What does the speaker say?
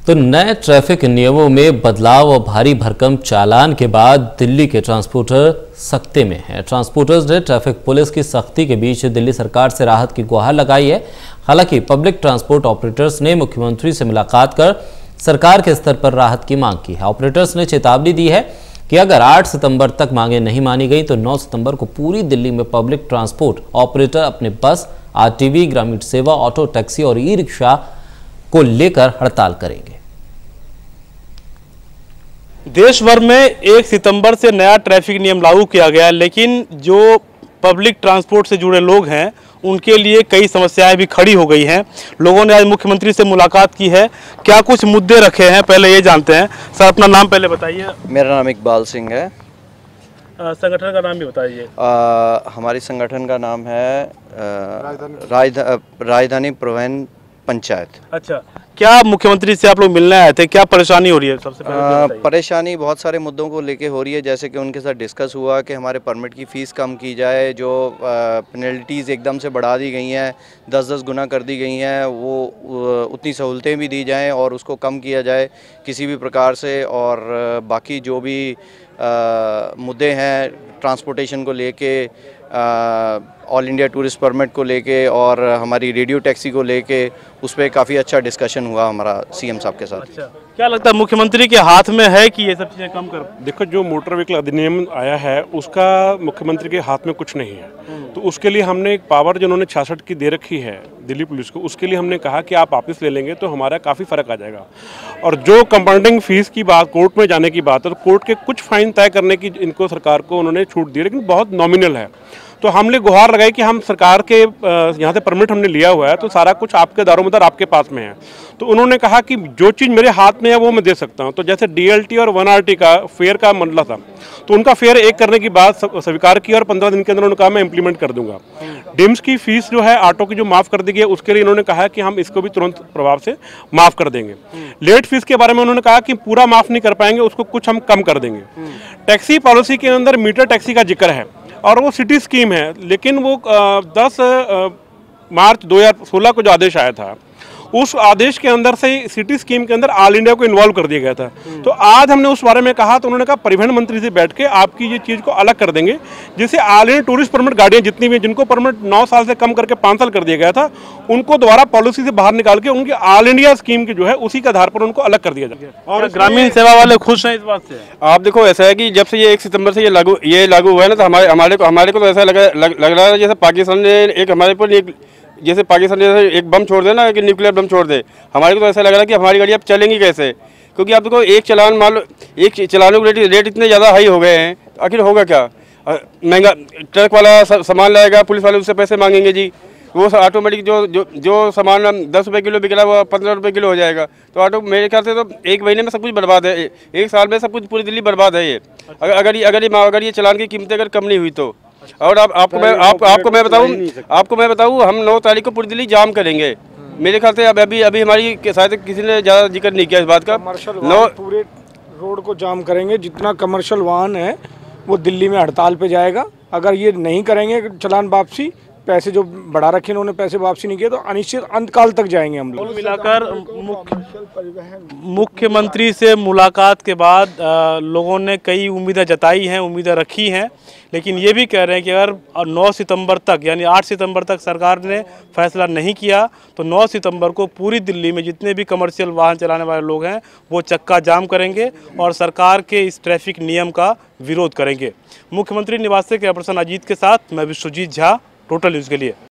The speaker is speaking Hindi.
तो नए ट्रैफिक नियमों में बदलाव और भारी भरकम चालान के बाद दिल्ली के ट्रांसपोर्टर सख्ते में हैं। ट्रांसपोर्टर्स ने ट्रैफिक पुलिस की सख्ती के बीच दिल्ली सरकार से राहत की गुहार लगाई है। हालांकि पब्लिक ट्रांसपोर्ट ऑपरेटर्स ने मुख्यमंत्री से मुलाकात कर सरकार के स्तर पर राहत की मांग की है। ऑपरेटर्स ने चेतावनी दी है कि अगर 8 सितंबर तक मांगे नहीं मानी गई तो 9 सितंबर को पूरी दिल्ली में पब्लिक ट्रांसपोर्ट ऑपरेटर अपने बस, आरटीवी, ग्रामीण सेवा, ऑटो, टैक्सी और ई रिक्शा को लेकर हड़ताल करेंगे। देश भर में 1 सितंबर से नया ट्रैफिक नियम लागू किया गया, लेकिन जो पब्लिक ट्रांसपोर्ट से जुड़े लोग हैं उनके लिए कई समस्याएं भी खड़ी हो गई हैं। लोगों ने आज मुख्यमंत्री से मुलाकात की है। क्या कुछ मुद्दे रखे हैं, पहले ये जानते हैं। सर, अपना नाम पहले बताइए। मेरा नाम इकबाल सिंह है। संगठन का नाम भी बताइए। हमारी संगठन का नाम है राजधानी परिवहन पंचायत। अच्छा, क्या मुख्यमंत्री से आप लोग मिलने आए थे? क्या परेशानी हो रही है? सबसे पहले परेशानी बहुत सारे मुद्दों को लेके हो रही है, जैसे कि उनके साथ डिस्कस हुआ कि हमारे परमिट की फ़ीस कम की जाए, जो पेनल्टीज़ एकदम से बढ़ा दी गई हैं, 10-10 गुना कर दी गई हैं, वो उतनी सहूलतें भी दी जाएं और उसको कम किया जाए किसी भी प्रकार से। और बाकी जो भी मुद्दे हैं ट्रांसपोर्टेशन को लेके, ऑल इंडिया टूरिस्ट परमिट को लेके और हमारी रेडियो टैक्सी को लेके, उस पर काफ़ी अच्छा डिस्कशन हुआ हमारा सीएम साहब के साथ। अच्छा, क्या लगता है मुख्यमंत्री के हाथ में है कि ये सब चीज़ें कम कर? देखो, जो मोटर व्हीकल अधिनियम आया है उसका मुख्यमंत्री के हाथ में कुछ नहीं है। तो उसके लिए हमने एक पावर जो उन्होंने 66 की दे रखी है दिल्ली पुलिस को, उसके लिए हमने कहा कि आप वापस ले लेंगे तो हमारा काफ़ी फ़र्क आ जाएगा। और जो कंपाउंडिंग फीस की बात, कोर्ट में जाने की बात है, तो कोर्ट के कुछ फाइन तय करने की इनको सरकार को उन्होंने छूट दी, लेकिन बहुत नॉमिनल है। तो हमने गुहार लगाई कि हम सरकार के यहाँ से परमिट हमने लिया हुआ है, तो सारा कुछ आपके दारोमदार आपके पास में है। तो उन्होंने कहा कि जो चीज़ मेरे हाथ में है वो मैं दे सकता हूँ। तो जैसे डीएलटी और 1RT का फेयर का मसला था, तो उनका फेयर एक करने की बात स्वीकार की और 15 दिन के अंदर उन्होंने कहा मैं इंप्लीमेंट कर दूंगा। डिम्स की फीस जो है ऑटो की जो माफ़ कर दी गई है, उसके लिए इन्होंने कहा कि हम इसको भी तुरंत प्रभाव से माफ़ कर देंगे। लेट फीस के बारे में उन्होंने कहा कि पूरा माफ़ नहीं कर पाएंगे, उसको कुछ हम कम कर देंगे। टैक्सी पॉलिसी के अंदर मीटर टैक्सी का जिक्र है और वो सिटी स्कीम है, लेकिन वो 10 मार्च 2016 को जो आदेश आया था, उस आदेश के अंदर से सिटी स्कीम के अंदर ऑल इंडिया को इन्वॉल्व कर दिया गया था। तो आज हमने उस बारे में कहा, तो उन्होंने कहा परिवहन मंत्री से बैठ के आपकी ये चीज़ को अलग कर देंगे, जिससे ऑल इंडिया टूरिस्ट परमिट गाड़ियाँ जितनी भी, जिनको परमिट 9 साल से कम करके 5 साल कर दिया गया था, उनको दोबारा पॉलिसी से बाहर निकाल के उनकी ऑल इंडिया स्कीम की जो है उसी के आधार पर उनको अलग कर दिया जाए। और ग्रामीण सेवा वाले खुश हैं इस बात से? आप देखो, ऐसा है कि जब से ये 1 सितंबर से ये लागू हुआ है ना, तो हमारे को तो ऐसा लग रहा है जैसे पाकिस्तान ने एक हमारे पर जैसे पाकिस्तान ने एक बम छोड़ दे ना, कि न्यूक्लियर बम छोड़ दे। हमारे को तो ऐसा लग रहा है कि हमारी गाड़ी अब चलेंगी कैसे, क्योंकि आप देखो एक चलान मान लो, एक चलानों के रेट इतने ज़्यादा हाई हो गए हैं, आखिर होगा क्या? महंगा ट्रक वाला सामान लाएगा, पुलिस वाले उससे पैसे मांगेंगे जी, वो ऑटोमेटिक जो सामान 10 रुपये किलो बिक रहा है वो 15 रुपये किलो हो जाएगा। तो ऑटो मेरे ख्याल से तो 1 महीने में सब कुछ बर्बाद है, 1 साल में सब कुछ पूरी दिल्ली बर्बाद है ये, अगर ये चलान की कीमतें अगर कम नहीं हुई तो। और आपको मैं बताऊं हम 9 तारीख को पूरी दिल्ली जाम करेंगे। मेरे ख्याल से अभी हमारी शायद किसी ने ज़्यादा जिक्र नहीं किया इस बात का। पूरे रोड को जाम करेंगे, जितना कमर्शियल वाहन है वो दिल्ली में हड़ताल पे जाएगा। अगर ये नहीं करेंगे चलान वापसी, पैसे जो बढ़ा रखे इन्होंने पैसे वापसी नहीं किए, तो अनिश्चित अंतकाल तक जाएंगे हम लोग। मिलाकर मुख्यमंत्री से मुलाकात के बाद लोगों ने कई उम्मीदें जताई हैं, उम्मीदें रखी हैं, लेकिन ये भी कह रहे हैं कि अगर 9 सितंबर तक यानी 8 सितंबर तक सरकार ने फैसला नहीं किया तो 9 सितंबर को पूरी दिल्ली में जितने भी कमर्शियल वाहन चलाने वाले लोग हैं वो चक्का जाम करेंगे और सरकार के इस ट्रैफिक नियम का विरोध करेंगे। मुख्यमंत्री निवास से कैमरा पर्सन अजीत के साथ मैं विश्वजीत झा, टोटल न्यूज़ के लिए।